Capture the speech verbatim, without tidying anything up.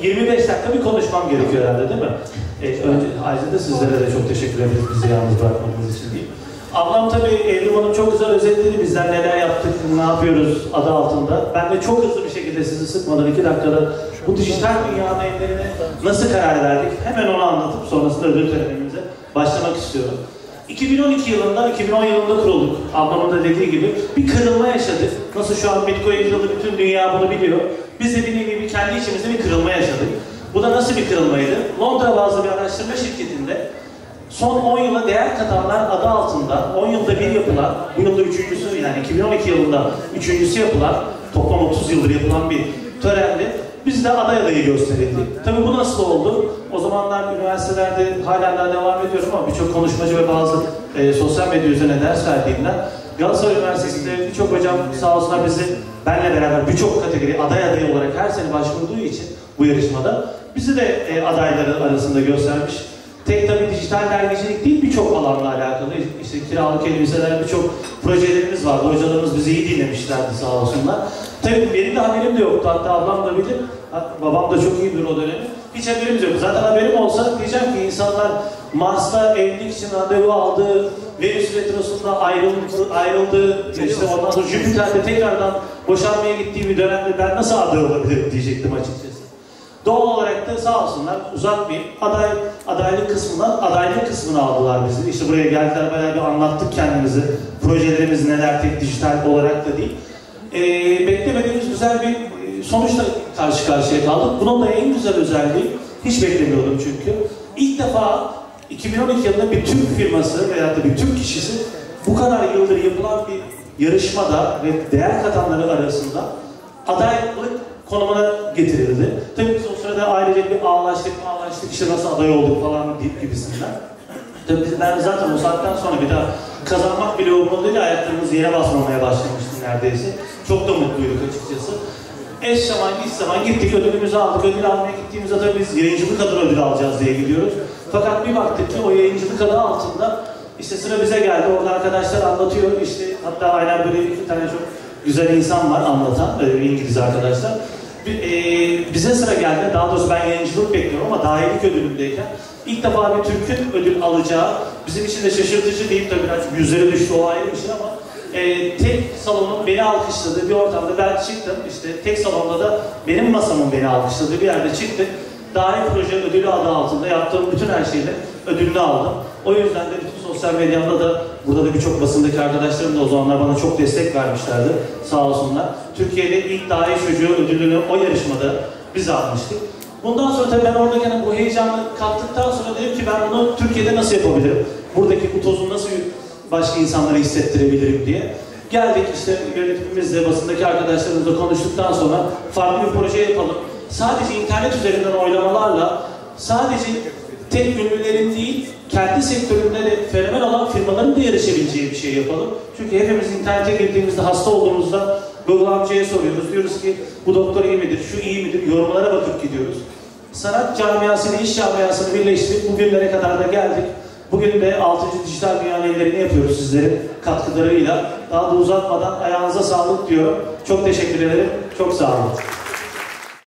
yirmi beş dakika bir konuşmam gerekiyor herhalde, değil mi? E, önce, ayrıca da sizlere de çok teşekkür ederiz bizi yalnız bırakmadığınız için diyeyim. Ablam tabii Evrim Hanım çok güzel özetledi bizden neler yaptık, ne yapıyoruz adı altında. Ben de çok hızlı bir şekilde sizi sıkmadan iki dakikada bu dijital dünyanın ellerine nasıl karar verdik hemen onu anlatıp sonrasında ödül törenimize başlamak istiyorum. iki bin on iki yılında, iki bin on yılında kurulduk. Ablamın da dediği gibi bir kırılma yaşadık. Nasıl şu an Bitcoin kırıldı, bütün dünya bunu biliyor. Biz de bir nevi kendi içimizde bir kırılma yaşadık. Bu da nasıl bir kırılmaydı? Londra bazlı bir araştırma şirketinde son on yıla değer katanlar adı altında on yılda bir yapılan, bu yılda üçüncüsü yani iki bin on iki yılında üçüncüsü yapılan, toplam otuz yıldır yapılan bir törende biz de aday adayı gösterildik. Tabii bu nasıl oldu? O zamanlar üniversitelerde halen daha devam ediyorum ama birçok konuşmacı ve bazı e, sosyal medya üzerine ders verdiğimden Galatasaray Üniversitesi'nde birçok hocam sağ olsunlar bizi benle beraber birçok kategori aday adayı olarak her sene başvurduğu için bu yarışmada bizi de e, adayları arasında göstermiş. Tek tabii dijital dergicilik değil, birçok alanla alakalı. İşte kiralık elbiseler, birçok projelerimiz vardı. Hocalarımız bizi iyi dinlemişlerdi sağ olsunlar. Tabii benim de haberim de yoktu. Hatta ablam da bilir. Babam da çok iyi bilir o dönemi. Hiç haberimiz yok. Zaten haberim olsa diyeceğim ki insanlar Mars'ta evlilik için randevu aldı, Venüs retrosunda ayrıldı, ayrıldı. İşte ondan sonra Jüpiter'de tekrardan boşanmaya gittiği bir dönemde ben nasıl aday olabilirim diyecektim açıkçası. Doğal olarak da sağ olsunlar uzatmayıp aday, adaylık kısmından adaylık kısmını aldılar bizi. İşte buraya geldiler, bayağı bir anlattık kendimizi. Projelerimiz neler, tek dijital olarak da değil. Ee, beklemediğimiz güzel bir sonuçla karşı karşıya kaldık. Bunun da en güzel özelliği, hiç beklemiyordum çünkü. İlk defa iki bin on iki yılında bir Türk firması veya da bir Türk kişisi bu kadar yıldır yapılan bir yarışmada ve değer katanları arasında adaylık konumuna getirildi. Tabii biz o sırada ailecek bir ağlaştık, ağlaştık, işte nasıl aday olduk falan deyip gibisinden. Tabii ben zaten o saatten sonra bir daha kazanmak bile umurumda değil, ayaklarımız yere basmamaya başlamıştım neredeyse. Çok da mutluyduk açıkçası. Eş zaman, iş zaman gittik, ödülümüzü aldık. Ödül almaya gittiğimizde tabii biz yayıncılık adı ödül alacağız diye gidiyoruz. Fakat bir baktık ki o yayıncılık adı altında işte sıra bize geldi. Orada arkadaşlar anlatıyor, işte hatta aynen böyle iki tane çok güzel insan var anlatan, İngiliz arkadaşlar. E, bize sıra geldi, daha doğrusu ben yayıncılık bekliyorum ama dahilik ödülündeyken ilk defa bir Türk'ün ödül alacağı bizim için de şaşırtıcı değil, tabii biraz yüzleri düştü, o ayrı bir şey ama e, tek salonun beni alkışladığı bir ortamda ben çıktım, işte tek salonda da benim masamın beni alkışladığı bir yerde çıktık. Dahi proje ödülü adı altında yaptığım bütün her şeyle ödülünü aldım. O yüzden de bütün sosyal medyamda da, burada da birçok basındaki arkadaşlarım da o zamanlar bana çok destek vermişlerdi. Sağ olsunlar. Türkiye'de ilk dahi çocuğu ödülünü o yarışmada biz almıştık. Bundan sonra tabii ben oradayken bu heyecanı kattıktan sonra dedim ki ben bunu Türkiye'de nasıl yapabilirim? Buradaki bu tozu nasıl başka insanlara hissettirebilirim diye. Geldik işte yönetimimizle, basındaki arkadaşlarımızla konuştuktan sonra farklı bir proje yapalım. Sadece internet üzerinden oylamalarla, sadece tek ünlülerin değil, kendi sektöründe de fenomen olan firmaların da yarışabileceği bir şey yapalım. Çünkü hepimiz internete girdiğimizde, hasta olduğumuzda Google amcaya soruyoruz. Diyoruz ki bu doktor iyi midir, şu iyi midir, yorumlara bakıp gidiyoruz. Sanat camiasını, iş camiasını birleştirip bugünlere kadar da geldik. Bugün de altıncı dijital dünyanın ellerini yapıyoruz sizlerin katkılarıyla. Daha da uzatmadan ayağınıza sağlık diyorum. Çok teşekkür ederim. Çok sağ olun.